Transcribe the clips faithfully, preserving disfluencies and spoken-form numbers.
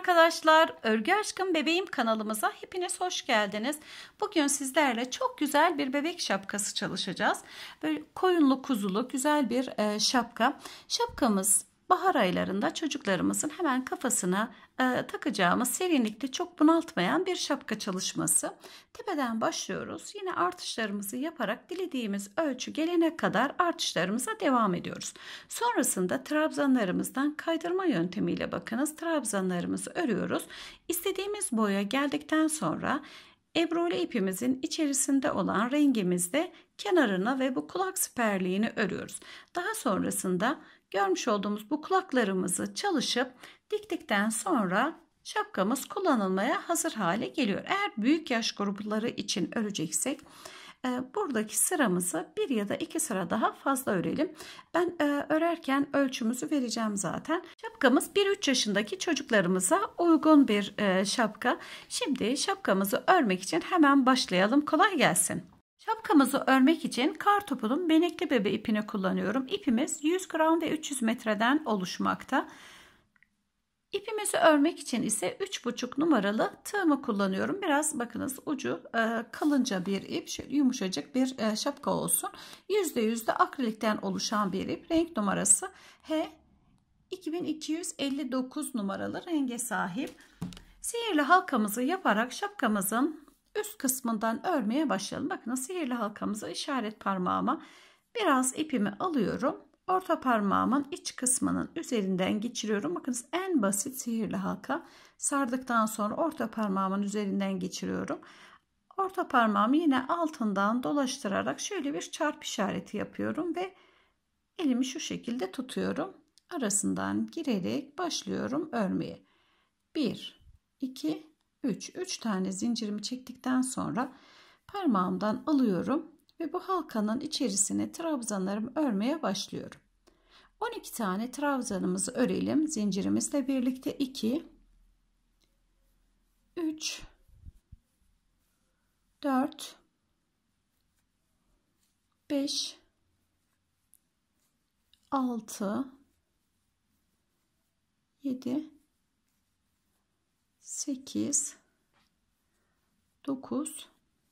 arkadaşlar, Örgü Aşkım Bebeğim kanalımıza hepiniz hoş geldiniz. Bugün sizlerle çok güzel bir bebek şapkası çalışacağız. Böyle koyunlu kuzulu güzel bir e, şapka. Şapkamız bahar aylarında çocuklarımızın hemen kafasına e, takacağımız, serinlikte çok bunaltmayan bir şapka çalışması. Tepeden başlıyoruz. Yine artışlarımızı yaparak dilediğimiz ölçü gelene kadar artışlarımıza devam ediyoruz. Sonrasında trabzanlarımızdan kaydırma yöntemiyle bakınız trabzanlarımızı örüyoruz. İstediğimiz boya geldikten sonra ebruli ipimizin içerisinde olan rengimizde kenarına ve bu kulak siperliğini örüyoruz. Daha sonrasında görmüş olduğumuz bu kulaklarımızı çalışıp diktikten sonra şapkamız kullanılmaya hazır hale geliyor. Eğer büyük yaş grupları için öreceksek buradaki sıramızı bir ya da iki sıra daha fazla örelim. Ben örerken ölçümüzü vereceğim zaten. Şapkamız bir üç yaşındaki çocuklarımıza uygun bir şapka. Şimdi şapkamızı örmek için hemen başlayalım. Kolay gelsin. Şapkamızı örmek için kartopunun benekli bebe ipini kullanıyorum. İpimiz yüz gram ve üç yüz metreden oluşmakta. İpimizi örmek için ise üç buçuk numaralı tığımı kullanıyorum. Biraz bakınız ucu e, kalınca bir ip, şöyle yumuşacık bir e, şapka olsun. yüzde yüz de akrilikten oluşan bir ip. Renk numarası H iki bin iki yüz elli dokuz numaralı renge sahip. Sihirli halkamızı yaparak şapkamızın üst kısmından örmeye başlayalım. Bakın sihirli halkamızı işaret parmağıma biraz ipimi alıyorum. Orta parmağımın iç kısmının üzerinden geçiriyorum. Bakınız en basit sihirli halka. Sardıktan sonra orta parmağımın üzerinden geçiriyorum. Orta parmağımı yine altından dolaştırarak şöyle bir çarp işareti yapıyorum ve elimi şu şekilde tutuyorum. Arasından girerek başlıyorum örmeye. bir, iki, üç. üç tane zincirimi çektikten sonra parmağımdan alıyorum ve bu halkanın içerisine trabzanlarımı örmeye başlıyorum. on iki tane trabzanımızı örelim. Zincirimizle birlikte iki, üç, dört, beş, altı, yedi, sekiz, dokuz,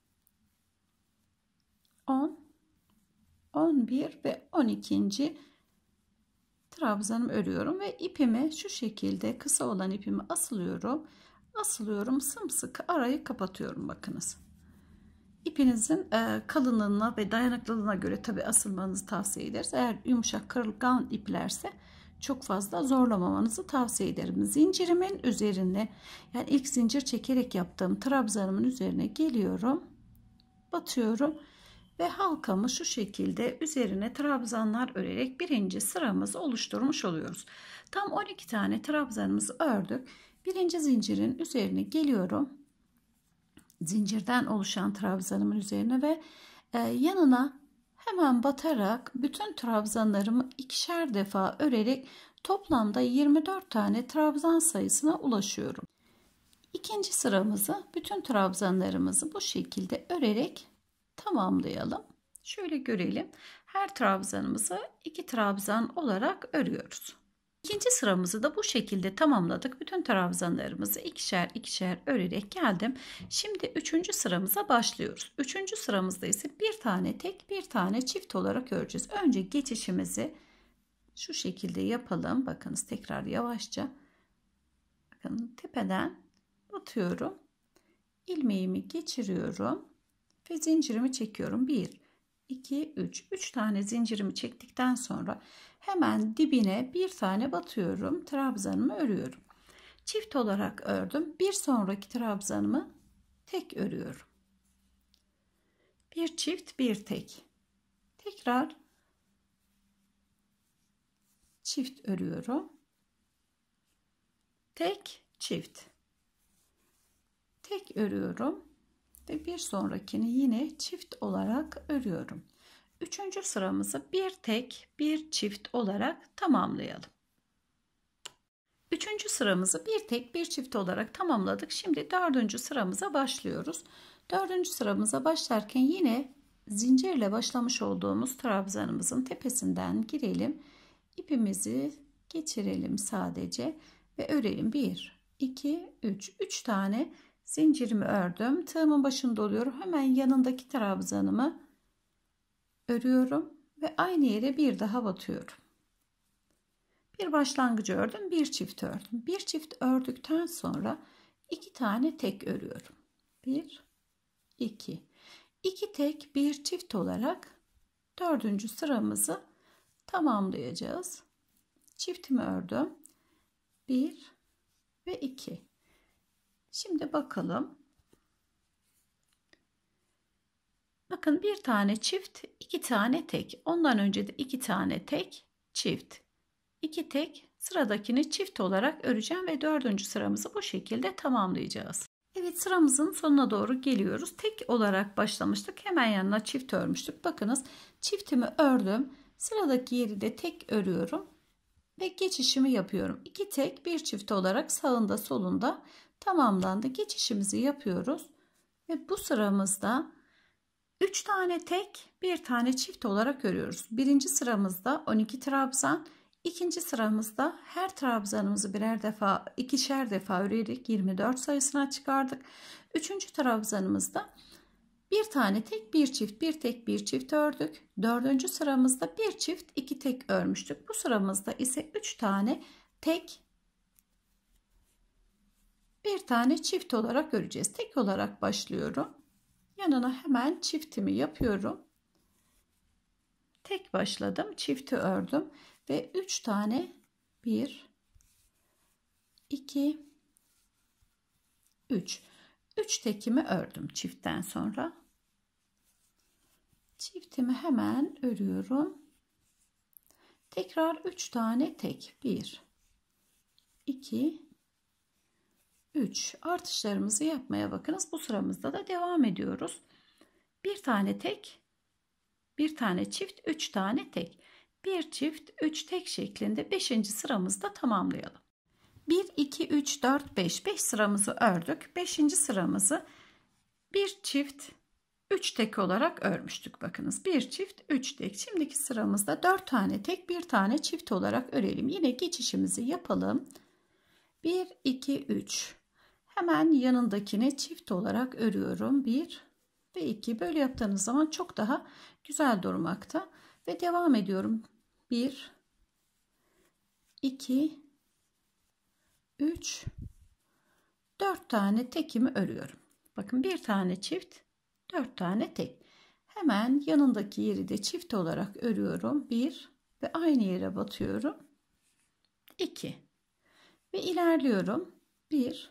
on, on bir ve on ikinci trabzanımı örüyorum ve ipimi şu şekilde kısa olan ipimi asılıyorum. Asılıyorum, sımsıkı arayı kapatıyorum. Bakınız. İpinizin kalınlığına ve dayanıklılığına göre tabi asılmanızı tavsiye ederiz. Eğer yumuşak kırılgan iplerse çok fazla zorlamamanızı tavsiye ederim. Zincirimin üzerine, yani ilk zincir çekerek yaptığım trabzanımın üzerine geliyorum. Batıyorum. Ve halkamı şu şekilde üzerine trabzanlar örerek birinci sıramızı oluşturmuş oluyoruz. Tam on iki tane trabzanımızı ördük. Birinci zincirin üzerine geliyorum. Zincirden oluşan trabzanımın üzerine ve e, yanına hemen batarak bütün trabzanlarımı ikişer defa örerek toplamda yirmi dört tane trabzan sayısına ulaşıyorum. İkinci sıramızı, bütün trabzanlarımızı bu şekilde örerek tamamlayalım. Şöyle görelim. Her trabzanımızı iki trabzan olarak örüyoruz. İkinci sıramızı da bu şekilde tamamladık. Bütün trabzanlarımızı ikişer ikişer örerek geldim. Şimdi üçüncü sıramıza başlıyoruz. Üçüncü sıramızda ise bir tane tek, bir tane çift olarak öreceğiz. Önce geçişimizi şu şekilde yapalım. Bakınız tekrar yavaşça. Bakın tepeden batıyorum. İlmeğimi geçiriyorum. Ve zincirimi çekiyorum. bir, iki, üç. üç tane zincirimi çektikten sonra hemen dibine bir tane batıyorum. Trabzanımı örüyorum. Çift olarak ördüm. Bir sonraki trabzanımı tek örüyorum. Bir çift, bir tek. Tekrar çift örüyorum. Tek, çift. Tek örüyorum. Ve bir sonrakini yine çift olarak örüyorum. Üçüncü sıramızı bir tek bir çift olarak tamamlayalım. Üçüncü sıramızı bir tek bir çift olarak tamamladık. Şimdi dördüncü sıramıza başlıyoruz. Dördüncü sıramıza başlarken yine zincirle başlamış olduğumuz trabzanımızın tepesinden girelim. İpimizi geçirelim sadece ve örelim. bir, iki, üç. üç tane zincirimi ördüm. Tığımın başını doluyorum. Hemen yanındaki trabzanımı örüyorum ve aynı yere bir daha batıyorum. Bir başlangıcı ördüm, bir çift ördüm. Bir çift ördükten sonra iki tane tek örüyorum. bir, iki. iki tek, bir çift olarak dördüncü sıramızı tamamlayacağız. Çiftimi ördüm. bir ve iki. Şimdi bakalım. Bakın bir tane çift, iki tane tek. Ondan önce de iki tane tek, çift. iki tek, sıradakini çift olarak öreceğim ve dördüncü sıramızı bu şekilde tamamlayacağız. Evet, sıramızın sonuna doğru geliyoruz. Tek olarak başlamıştık. Hemen yanına çift örmüştük. Bakınız, çiftimi ördüm. Sıradaki yeri de tek örüyorum ve geçişimi yapıyorum. iki tek, bir çift olarak sağında solunda tamamlandı. Geçişimizi yapıyoruz ve bu sıramızda üç tane tek, bir tane çift olarak örüyoruz. Birinci sıramızda on iki trabzan, ikinci sıramızda her trabzanımızı birer defa, ikişer defa örerek yirmi dört sayısına çıkardık. Üçüncü trabzanımızda bir tane tek, bir çift, bir tek, bir çift ördük. Dördüncü sıramızda bir çift, iki tek örmüştük. Bu sıramızda ise üç tane tek, bir tane çift olarak öreceğiz. Tek olarak başlıyorum. Yanına hemen çiftimi yapıyorum. Tek başladım, çifti ördüm ve üç tane, bir, iki, üç. üç tekimi ördüm çiftten sonra. Çiftimi hemen örüyorum. Tekrar üç tane tek. bir, iki, üç. Artışlarımızı yapmaya bakınız. Bu sıramızda da devam ediyoruz. Bir tane tek, bir tane çift, üç tane tek. Bir çift, üç tek şeklinde beşinci sıramızda tamamlayalım. bir, iki, üç, dört, beş. beş sıramızı ördük. beşinci sıramızı bir çift, üç tek olarak örmüştük. Bakınız, bir çift, üç tek. Şimdiki sıramızda dört tane tek, bir tane çift olarak örelim. Yine geçişimizi yapalım. bir, iki, üç. Hemen yanındakini çift olarak örüyorum. bir ve iki. Böyle yaptığınız zaman çok daha güzel durmakta. Ve devam ediyorum. bir, iki, üç, dört tane tekimi örüyorum. Bakın, bir tane çift, dört tane tek. Hemen yanındaki yeri de çift olarak örüyorum. bir ve aynı yere batıyorum. iki ve ilerliyorum. bir,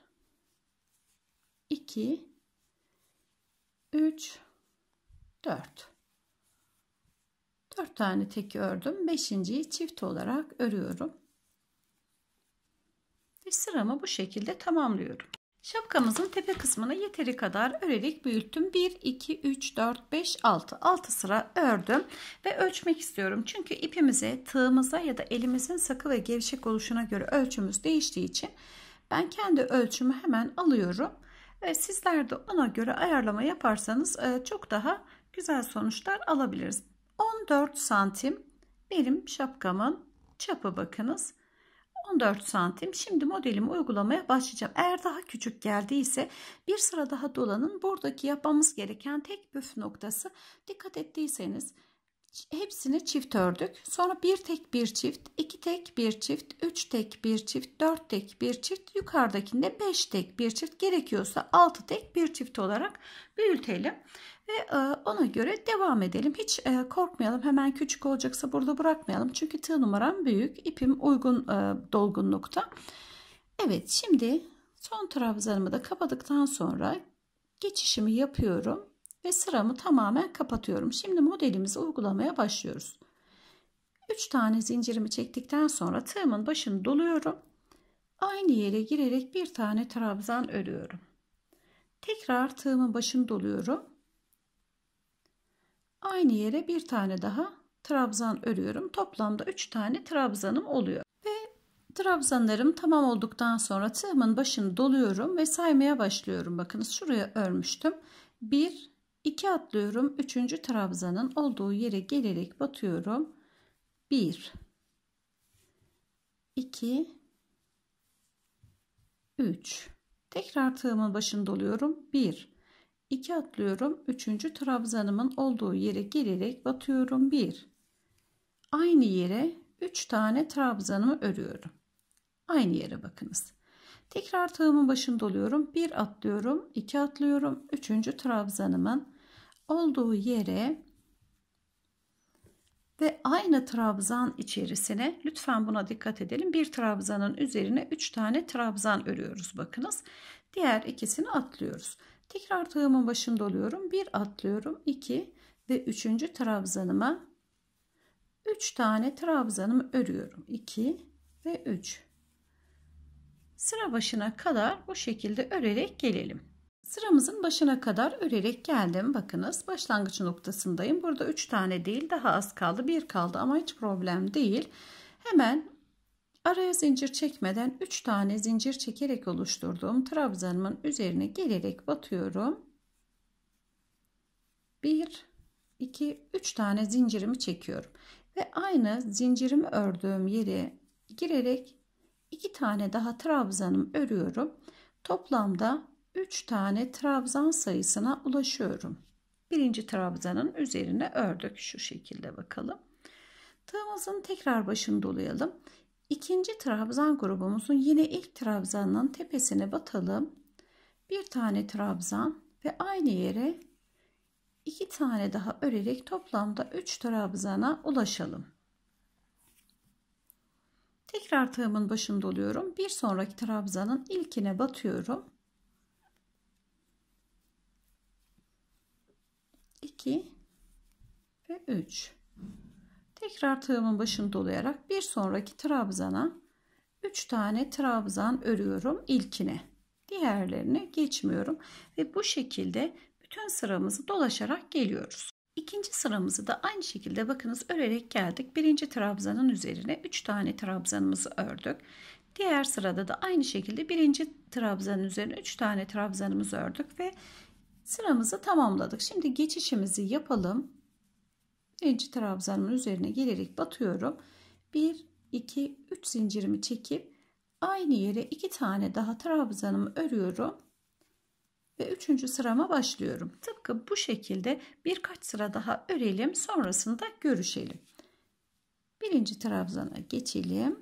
iki, üç, dört. dört tane tek ördüm. beşinciyi çift olarak örüyorum. Ve sıramı bu şekilde tamamlıyorum. Şapkamızın tepe kısmını yeteri kadar örerek büyüttüm. bir, iki, üç, dört, beş, altı. altı sıra ördüm ve ölçmek istiyorum. Çünkü ipimize, tığımıza ya da elimizin sıkı ve gevşek oluşuna göre ölçümüz değiştiği için ben kendi ölçümü hemen alıyorum. Ve sizler de ona göre ayarlama yaparsanız çok daha güzel sonuçlar alabiliriz. on dört santim benim şapkamın çapı, bakınız. on dört santim. Şimdi modelimi uygulamaya başlayacağım. Eğer daha küçük geldiyse bir sıra daha dolanın. Buradaki yapmamız gereken tek püf noktası, dikkat ettiyseniz hepsini çift ördük. Sonra bir tek, bir çift, iki tek, bir çift, üç tek, bir çift, dört tek, bir çift, yukarıdakinde beş tek, bir çift, gerekiyorsa altı tek, bir çift olarak büyütelim ve ona göre devam edelim. Hiç korkmayalım. Hemen küçük olacaksa burada bırakmayalım. Çünkü tığ numaram büyük, ipim uygun dolgunlukta. Evet, şimdi son trabzanımı da kapadıktan sonra geçişimi yapıyorum ve sıramı tamamen kapatıyorum. Şimdi modelimizi uygulamaya başlıyoruz. üç tane zincirimi çektikten sonra tığımın başını doluyorum. Aynı yere girerek bir tane trabzan örüyorum. Tekrar tığımın başını doluyorum. Aynı yere bir tane daha trabzan örüyorum. Toplamda üç tane trabzanım oluyor. Ve trabzanlarım tamam olduktan sonra tığımın başını doluyorum ve saymaya başlıyorum. Bakınız, şuraya örmüştüm. bir, iki atlıyorum. üçüncü trabzanın olduğu yere gelerek batıyorum. bir, iki, üç. Tekrar tığımın başında oluyorum. bir, iki atlıyorum. üçüncü trabzanımın olduğu yere gelerek batıyorum. bir. Aynı yere üç tane trabzanımı örüyorum. Aynı yere bakınız. Tekrar tığımın başında oluyorum. bir atlıyorum. iki atlıyorum. üçüncü trabzanımın olduğu yere ve aynı trabzan içerisine, lütfen buna dikkat edelim, bir trabzanın üzerine üç tane trabzan örüyoruz bakınız. Diğer ikisini atlıyoruz. Tekrar tığımın başında oluyorum. bir atlıyorum. iki ve üçüncü trabzanıma üç tane trabzanımı örüyorum. iki ve üç. Sıra başına kadar bu şekilde örerek gelelim. Sıramızın başına kadar örerek geldim. Bakınız, başlangıç noktasındayım. Burada üç tane değil, daha az kaldı. bir kaldı ama hiç problem değil. Hemen araya zincir çekmeden üç tane zincir çekerek oluşturduğum trabzanımın üzerine gelerek batıyorum. bir, iki, üç tane zincirimi çekiyorum. Ve aynı zincirimi ördüğüm yere girerek iki tane daha trabzanım örüyorum. Toplamda üç tane trabzan sayısına ulaşıyorum. Birinci trabzanın üzerine ördük. Şu şekilde bakalım. Tığımızın tekrar başını dolayalım. İkinci trabzan grubumuzun yine ilk trabzanın tepesine batalım. Bir tane trabzan ve aynı yere iki tane daha örerek toplamda üç trabzana ulaşalım. Tekrar tığımın başında oluyorum. Bir sonraki trabzanın ilkine batıyorum. iki ve üç. Tekrar tığımın başını dolayarak bir sonraki trabzana üç tane trabzan örüyorum ilkine. Diğerlerine geçmiyorum ve bu şekilde bütün sıramızı dolaşarak geliyoruz. İkinci sıramızı da aynı şekilde bakınız örerek geldik. Birinci trabzanın üzerine üç tane trabzanımızı ördük. Diğer sırada da aynı şekilde birinci trabzanın üzerine üç tane trabzanımızı ördük ve sıramızı tamamladık. Şimdi geçişimizi yapalım. Birinci trabzanın üzerine gelerek batıyorum. bir, iki, üç zincirimi çekip aynı yere iki tane daha trabzanımı örüyorum. Ve üçüncü sırama başlıyorum. Tıpkı bu şekilde birkaç sıra daha örelim. Sonrasında görüşelim. Birinci trabzana geçelim.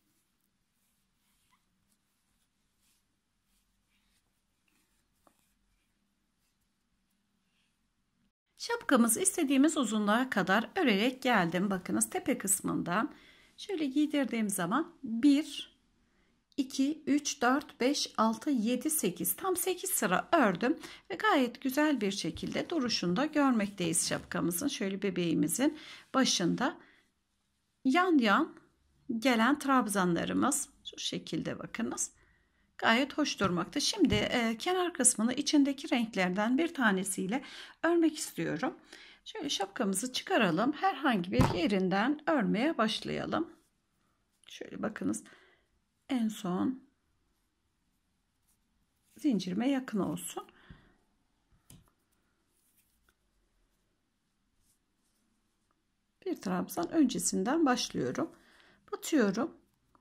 Şapkamızı istediğimiz uzunluğa kadar örerek geldim. Bakınız tepe kısmından şöyle giydirdiğim zaman bir, iki, üç, dört, beş, altı, yedi, sekiz, tam sekiz sıra ördüm ve gayet güzel bir şekilde duruşunda görmekteyiz şapkamızın. Şöyle bebeğimizin başında yan yan gelen trabzanlarımız şu şekilde bakınız. Gayet hoş durmakta. Şimdi e, kenar kısmını içindeki renklerden bir tanesiyle örmek istiyorum. Şöyle şapkamızı çıkaralım. Herhangi bir yerinden örmeye başlayalım. Şöyle bakınız. En son zincirime yakın olsun. Bir trabzan öncesinden başlıyorum. Batıyorum.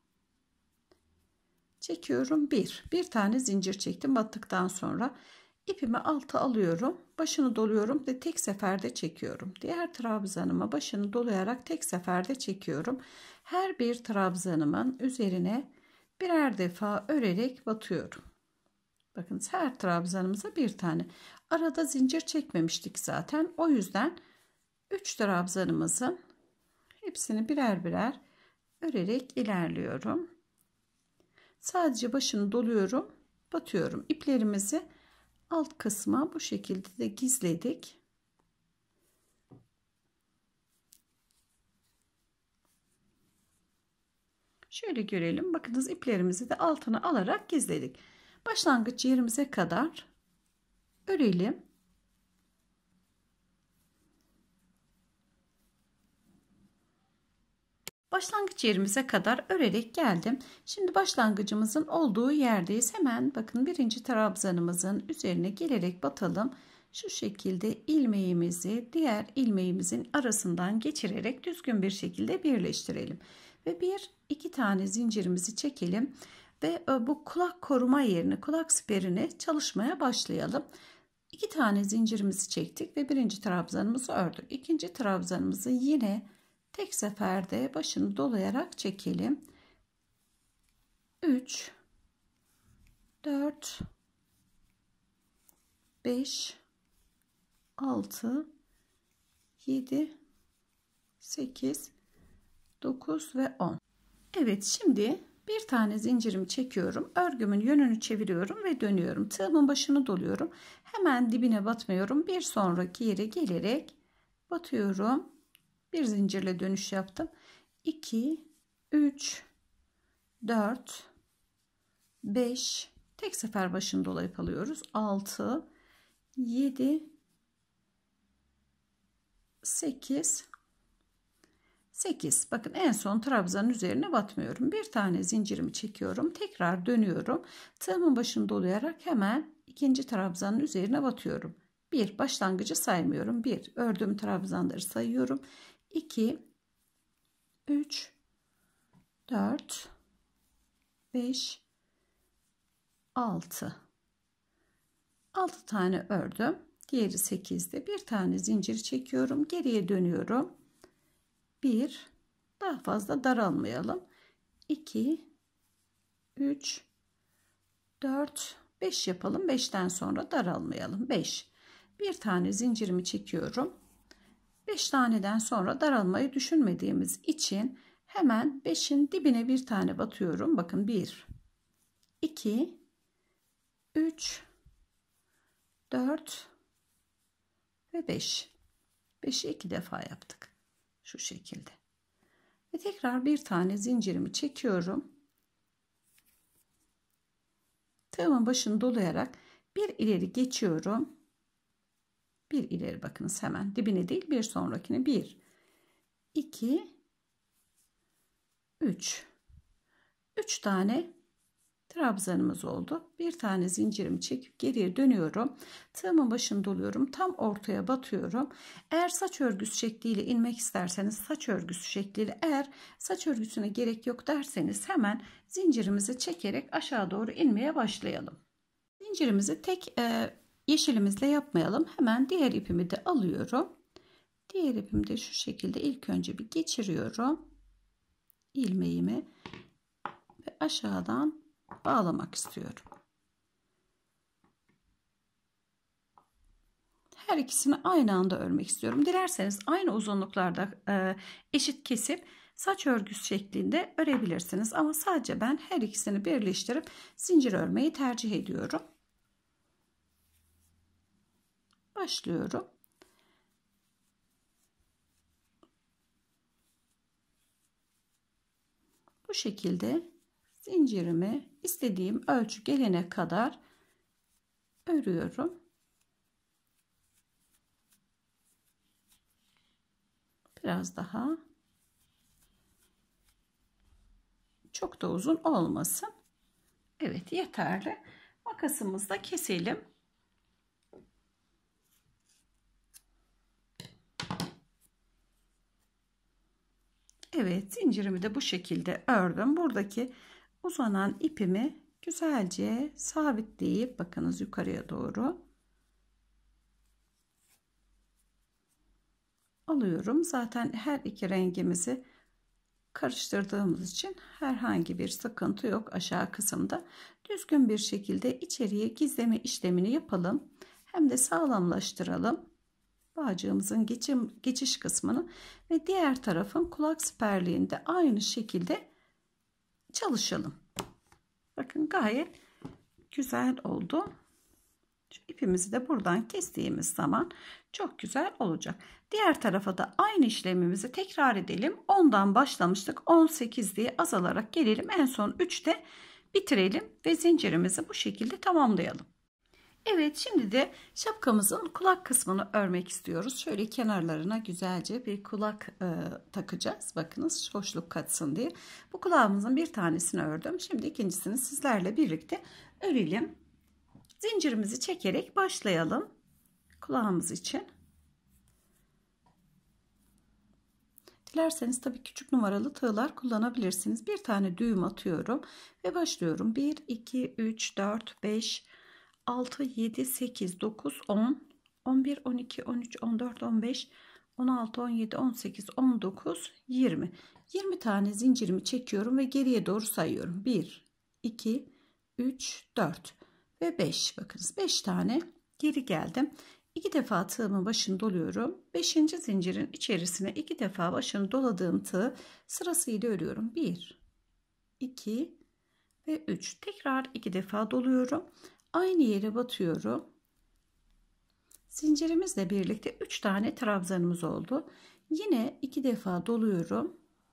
Çekiyorum. Bir. Bir tane zincir çektim. Battıktan sonra ipimi alta alıyorum. Başını doluyorum ve tek seferde çekiyorum. Diğer trabzanıma başını dolayarak tek seferde çekiyorum. Her bir trabzanımın üzerine birer defa örerek batıyorum. Bakın her trabzanımıza bir tane. Arada zincir çekmemiştik zaten. O yüzden üç trabzanımızın hepsini birer birer örerek ilerliyorum. Sadece başını doluyorum, batıyorum. İplerimizi alt kısma bu şekilde de gizledik. Şöyle görelim. Bakınız iplerimizi de altına alarak gizledik. Başlangıç yerimize kadar örelim. Başlangıç yerimize kadar örerek geldim. Şimdi başlangıcımızın olduğu yerdeyiz. Hemen bakın birinci trabzanımızın üzerine gelerek batalım. Şu şekilde ilmeğimizi diğer ilmeğimizin arasından geçirerek düzgün bir şekilde birleştirelim. Ve bir iki tane zincirimizi çekelim. ve bu kulak koruma yerini, kulak siperini çalışmaya başlayalım. İki tane zincirimizi çektik ve birinci trabzanımızı ördük. İkinci trabzanımızı yine tek seferde başını dolayarak çekelim. üç, dört, beş, altı, yedi, sekiz, dokuz ve on. Evet, şimdi bir tane zincirimi çekiyorum. Örgümün yönünü çeviriyorum ve dönüyorum. Tığımın başını doluyorum. Hemen dibine batmıyorum. Bir sonraki yere gelerek batıyorum. Bir zincirle dönüş yaptım. iki, üç, dört, beş, tek sefer başını dolayıp alıyoruz. altı, yedi, sekiz, sekiz. Bakın en son trabzanın üzerine batmıyorum. Bir tane zincirimi çekiyorum. Tekrar dönüyorum. Tığımın başını dolayarak hemen ikinci trabzanın üzerine batıyorum. bir. Başlangıcı saymıyorum. bir. Ördüğüm trabzanları sayıyorum. iki, üç, dört, beş, altı. altı tane ördüm. Diğeri sekizde. Bir tane zincir çekiyorum. Geriye dönüyorum. bir, daha fazla daralmayalım. iki, üç, dört, beş yapalım. beşten sonra daralmayalım. beş. Bir tane zincirimi çekiyorum. beş taneden sonra daralmayı düşünmediğimiz için hemen beşin dibine bir tane batıyorum. Bakın bir, iki, üç, dört ve beş. beşi iki defa yaptık. Şu şekilde. Ve tekrar bir tane zincirimi çekiyorum. Tığımın başını dolayarak bir ileri geçiyorum. Bir ileri, bakınız hemen dibine değil bir sonrakine. bir, iki, üç. üç tane trabzanımız oldu. Bir tane zincirimi çekip geriye dönüyorum. Tığımın başını doluyorum. Tam ortaya batıyorum. Eğer saç örgüsü şekliyle inmek isterseniz saç örgüsü şekliyle, eğer saç örgüsüne gerek yok derseniz hemen zincirimizi çekerek aşağı doğru inmeye başlayalım. Zincirimizi tek e, yeşilimizle yapmayalım. Hemen diğer ipimi de alıyorum. Diğer ipimi de şu şekilde ilk önce bir geçiriyorum. İlmeğimi ve aşağıdan bağlamak istiyorum. Her ikisini aynı anda örmek istiyorum. Dilerseniz aynı uzunluklarda e, eşit kesip saç örgüsü şeklinde örebilirsiniz. Ama sadece ben her ikisini birleştirip zincir örmeyi tercih ediyorum. Başlıyorum. Bu şekilde zincirimi istediğim ölçü gelene kadar örüyorum. Biraz daha. Çok da uzun olmasın. Evet, yeterli. Makasımızı da keselim. Evet, zincirimi de bu şekilde ördüm. Buradaki uzanan ipimi güzelce sabitleyip bakınız yukarıya doğru alıyorum. Zaten her iki rengimizi karıştırdığımız için herhangi bir sıkıntı yok aşağı kısımda. Düzgün bir şekilde içeriye gizleme işlemini yapalım. Hem de sağlamlaştıralım bağcığımızın geçim, geçiş kısmını ve diğer tarafın kulak siperliğinde aynı şekilde çalışalım. Bakın gayet güzel oldu. Şu ipimizi de buradan kestiğimiz zaman çok güzel olacak. Diğer tarafa da aynı işlemimizi tekrar edelim. ondan başlamıştık. on sekiz diye azalarak gelelim. En son üçte bitirelim ve zincirimizi bu şekilde tamamlayalım. Evet, şimdi de şapkamızın kulak kısmını örmek istiyoruz. Şöyle kenarlarına güzelce bir kulak e, takacağız. Bakınız hoşluk katsın diye. Bu kulağımızın bir tanesini ördüm. Şimdi ikincisini sizlerle birlikte örelim. Zincirimizi çekerek başlayalım kulağımız için. Dilerseniz tabii küçük numaralı tığlar kullanabilirsiniz. Bir tane düğüm atıyorum ve başlıyorum. bir, iki, üç, dört, beş, altı, yedi, sekiz, dokuz, on, on bir, on iki, on üç, on dört, on beş, on altı, on yedi, on sekiz, on dokuz, yirmi. yirmi tane zincirimi çekiyorum ve geriye doğru sayıyorum. bir, iki, üç, dört ve beş. Bakınız beş tane geri geldim. iki defa tığımın başını doluyorum. beşinci zincirin içerisine iki defa başını doladığım tığ sırasıyla örüyorum. bir, iki ve üç. Tekrar iki defa doluyorum. Aynı yere batıyorum. Zincirimizle birlikte üç tane trabzanımız oldu. Yine iki defa doluyorum.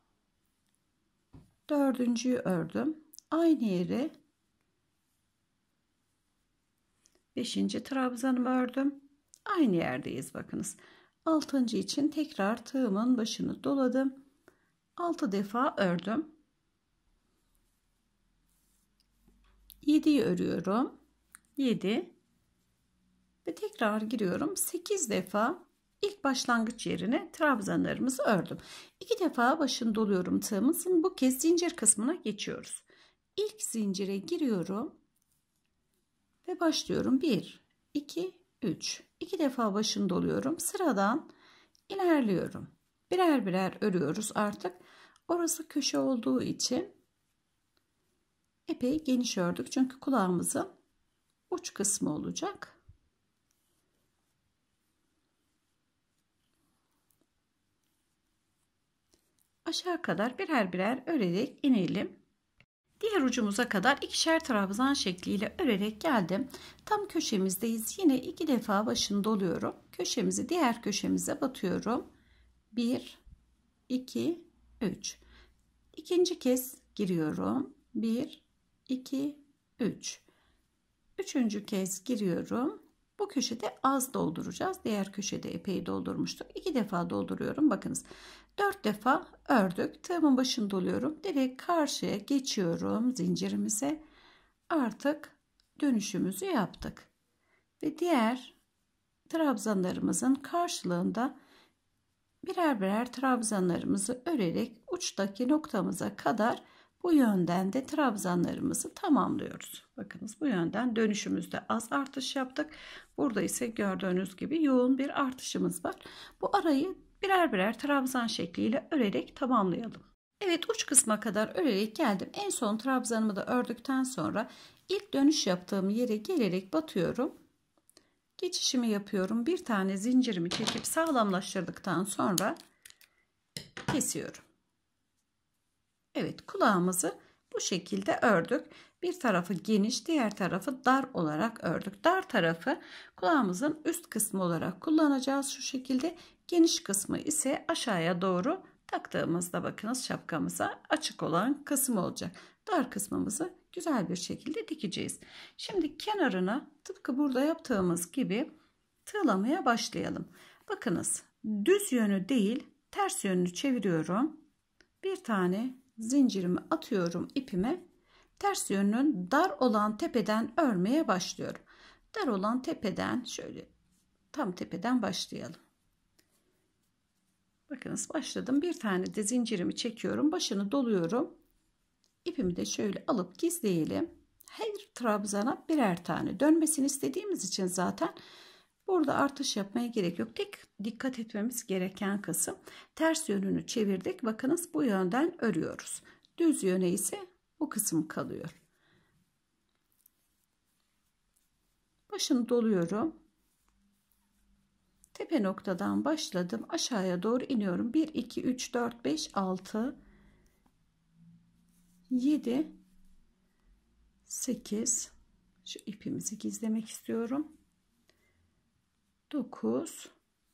Dördüncüyü ördüm. Aynı yere beşinci trabzanımı ördüm. Aynı yerdeyiz bakınız. altıncı için tekrar tığımın başını doladım. altı defa ördüm. yediyi örüyorum. yedi ve tekrar giriyorum. sekiz defa ilk başlangıç yerine trabzanlarımızı ördüm. iki defa başını doluyorum tığımızın. Bu kez zincir kısmına geçiyoruz. İlk zincire giriyorum ve başlıyorum. bir, iki, üç. iki defa başını doluyorum. Sıradan ilerliyorum. Birer birer örüyoruz artık. Orası köşe olduğu için epey geniş ördük. Çünkü kulağımızın uç kısmı olacak. Aşağı kadar birer birer örerek inelim. Diğer ucumuza kadar ikişer trabzan şekliyle örerek geldim. Tam köşemizdeyiz. Yine iki defa başını doluyorum. Köşemizi diğer köşemize batıyorum. bir, iki, üç. İkinci kez giriyorum. bir, iki, üç. Üçüncü kez giriyorum. Bu köşede az dolduracağız. Diğer köşede epey doldurmuştuk. iki defa dolduruyorum. Bakınız. dört defa ördük. Tığımın başını doluyorum. Direkt karşıya geçiyorum zincirimize. Artık dönüşümüzü yaptık. Ve diğer trabzanlarımızın karşılığında birer birer trabzanlarımızı örerek uçtaki noktamıza kadar bu yönden de trabzanlarımızı tamamlıyoruz. Bakınız bu yönden dönüşümüzde az artış yaptık. Burada ise gördüğünüz gibi yoğun bir artışımız var. Bu arayı birer birer trabzan şekliyle örerek tamamlayalım. Evet, uç kısma kadar örerek geldim. En son trabzanımı da ördükten sonra ilk dönüş yaptığım yere gelerek batıyorum. Geçişimi yapıyorum. Bir tane zincirimi çekip sağlamlaştırdıktan sonra kesiyorum. Evet, kulağımızı bu şekilde ördük. Bir tarafı geniş, diğer tarafı dar olarak ördük. Dar tarafı kulağımızın üst kısmı olarak kullanacağız şu şekilde. Geniş kısmı ise aşağıya doğru taktığımızda bakınız şapkamıza açık olan kısım olacak. Dar kısmımızı güzel bir şekilde dikeceğiz. Şimdi kenarına tıpkı burada yaptığımız gibi tığlamaya başlayalım. Bakınız düz yönü değil ters yönünü çeviriyorum. Bir tane zincirimi atıyorum ipime. Ters yönünün dar olan tepeden örmeye başlıyorum. Dar olan tepeden şöyle tam tepeden başlayalım. Bakınız başladım. Bir tane de zincirimi çekiyorum. Başını doluyorum. İpimi de şöyle alıp gizleyelim. Her trabzana birer tane dönmesini istediğimiz için zaten burada artış yapmaya gerek yok. Tek dikkat etmemiz gereken kısım ters yönünü çevirdik. Bakınız bu yönden örüyoruz. Düz yöne ise bu kısım kalıyor. Başını doluyorum. Tepe noktadan başladım. Aşağıya doğru iniyorum. bir, iki, üç, dört, beş, altı, yedi, sekiz. Şu ipimizi gizlemek istiyorum. dokuz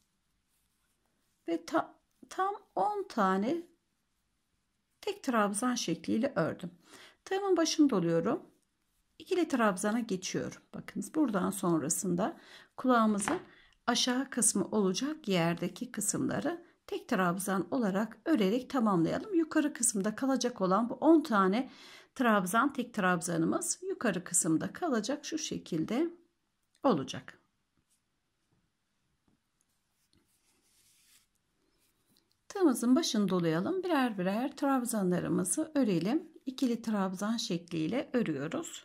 ve ta, tam on tane tek trabzan şekliyle ördüm. Tığımın başını doluyorum. İkili trabzana geçiyorum. Bakınız buradan sonrasında kulağımızın aşağı kısmı olacak yerdeki kısımları tek trabzan olarak örerek tamamlayalım. Yukarı kısımda kalacak olan bu on tane trabzan tek trabzanımız yukarı kısımda kalacak, şu şekilde olacak. Tığımın Şapkamızın başını dolayalım. Birer birer trabzanlarımızı örelim. İkili trabzan şekliyle örüyoruz.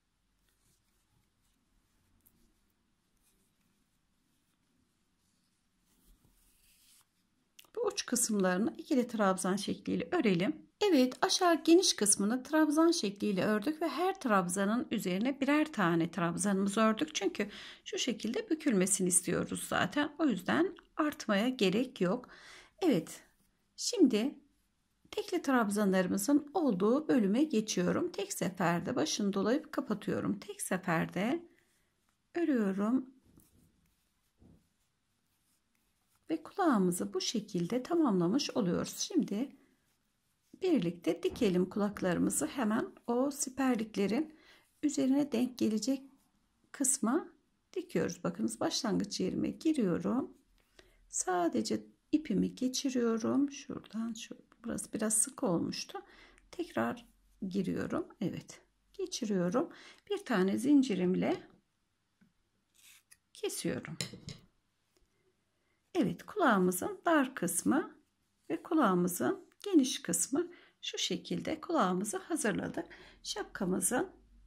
Bu uç kısımlarını ikili trabzan şekliyle örelim. Evet, aşağı geniş kısmını trabzan şekliyle ördük ve her trabzanın üzerine birer tane trabzanımızı ördük. Çünkü şu şekilde bükülmesini istiyoruz zaten. O yüzden artmaya gerek yok. Evet, şimdi tekli trabzanlarımızın olduğu bölüme geçiyorum. Tek seferde başını dolayıp kapatıyorum. Tek seferde örüyorum. Ve kulağımızı bu şekilde tamamlamış oluyoruz. Şimdi birlikte dikelim kulaklarımızı. Hemen o siperliklerin üzerine denk gelecek kısma dikiyoruz. Bakınız, başlangıç yerime giriyorum. Sadece ipimi geçiriyorum. Şuradan şu, burası biraz sık olmuştu. Tekrar giriyorum. Evet, geçiriyorum. Bir tane zincirimle kesiyorum. Evet, kulağımızın dar kısmı ve kulağımızın geniş kısmı şu şekilde kulağımızı hazırladık. Şapkamızın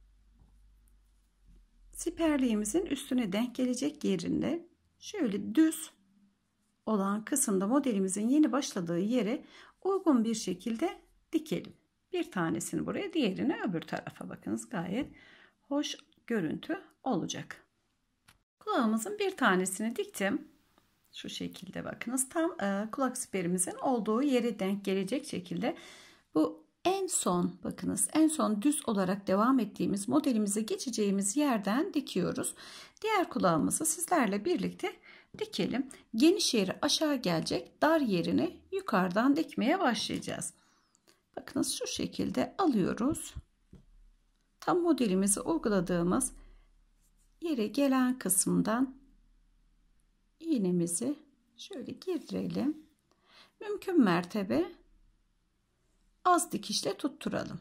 siperliğimizin üstüne denk gelecek yerinde şöyle düz olan kısımda modelimizin yeni başladığı yere uygun bir şekilde dikelim. Bir tanesini buraya, diğerini öbür tarafa. Bakınız, gayet hoş görüntü olacak. Kulağımızın bir tanesini diktim. Şu şekilde bakınız, tam e, kulak siperimizin olduğu yere denk gelecek şekilde. Bu en son, bakınız, en son düz olarak devam ettiğimiz modelimize geçeceğimiz yerden dikiyoruz. Diğer kulağımızı sizlerle birlikte dikelim. Geniş yeri aşağı gelecek, dar yerini yukarıdan dikmeye başlayacağız. Bakınız, şu şekilde alıyoruz. Tam modelimizi uyguladığımız yere gelen kısımdan iğnemizi şöyle girdirelim. Mümkün mertebe az dikişle tutturalım.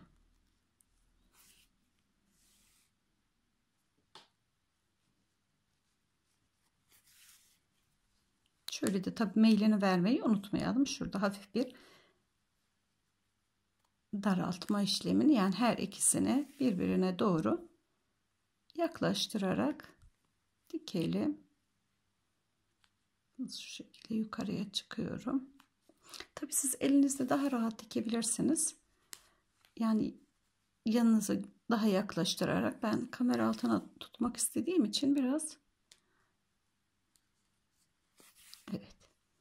Şöyle de tabii meylini vermeyi unutmayalım. Şurada hafif bir daraltma işlemini, yani her ikisini birbirine doğru yaklaştırarak dikelim. Şu şekilde yukarıya çıkıyorum. Tabii siz elinizde daha rahat dikebilirsiniz. Yani yanınızı daha yaklaştırarak, ben kamera altına tutmak istediğim için biraz, evet,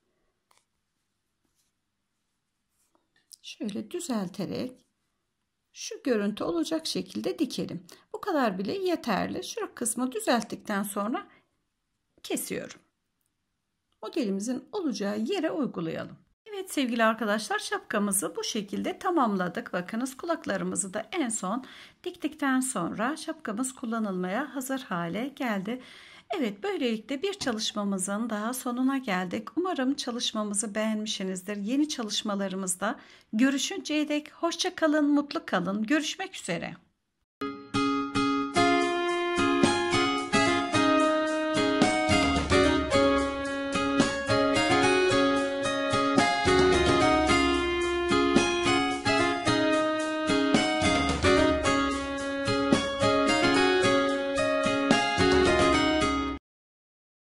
şöyle düzelterek şu görüntü olacak şekilde dikelim. Bu kadar bile yeterli. Şu kısmı düzelttikten sonra kesiyorum. Modelimizin olacağı yere uygulayalım. Evet sevgili arkadaşlar, şapkamızı bu şekilde tamamladık. Bakınız, kulaklarımızı da en son diktikten sonra şapkamız kullanılmaya hazır hale geldi. Evet, böylelikle bir çalışmamızın daha sonuna geldik. Umarım çalışmamızı beğenmişsinizdir. Yeni çalışmalarımızda görüşünceye dek hoşça kalın, mutlu kalın. Görüşmek üzere.